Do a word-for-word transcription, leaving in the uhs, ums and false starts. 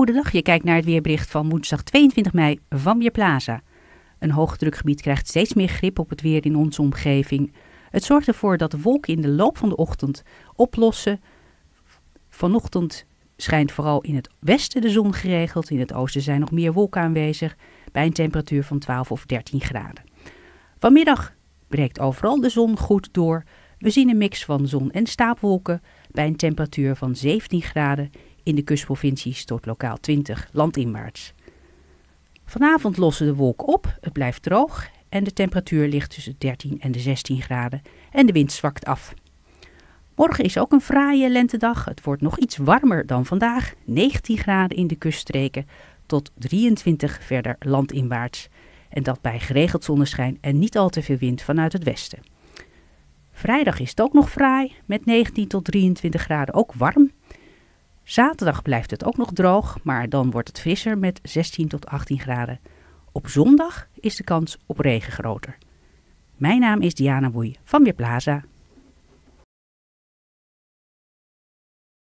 Goedendag, je kijkt naar het weerbericht van woensdag tweeëntwintig mei van Weerplaza. Een hoogdrukgebied krijgt steeds meer grip op het weer in onze omgeving. Het zorgt ervoor dat de wolken in de loop van de ochtend oplossen. Vanochtend schijnt vooral in het westen de zon geregeld. In het oosten zijn nog meer wolken aanwezig bij een temperatuur van twaalf of dertien graden. Vanmiddag breekt overal de zon goed door. We zien een mix van zon en stapelwolken bij een temperatuur van zeventien graden. In de kustprovincies tot lokaal twintig landinwaarts. Vanavond lossen de wolken op, het blijft droog en de temperatuur ligt tussen dertien en de zestien graden en de wind zwakt af. Morgen is ook een fraaie lentedag. Het wordt nog iets warmer dan vandaag, negentien graden in de kuststreken tot drieëntwintig verder landinwaarts. En dat bij geregeld zonneschijn en niet al te veel wind vanuit het westen. Vrijdag is het ook nog fraai met negentien tot drieëntwintig graden, ook warm. Zaterdag blijft het ook nog droog, maar dan wordt het frisser met zestien tot achttien graden. Op zondag is de kans op regen groter. Mijn naam is Diana Woei van Weerplaza.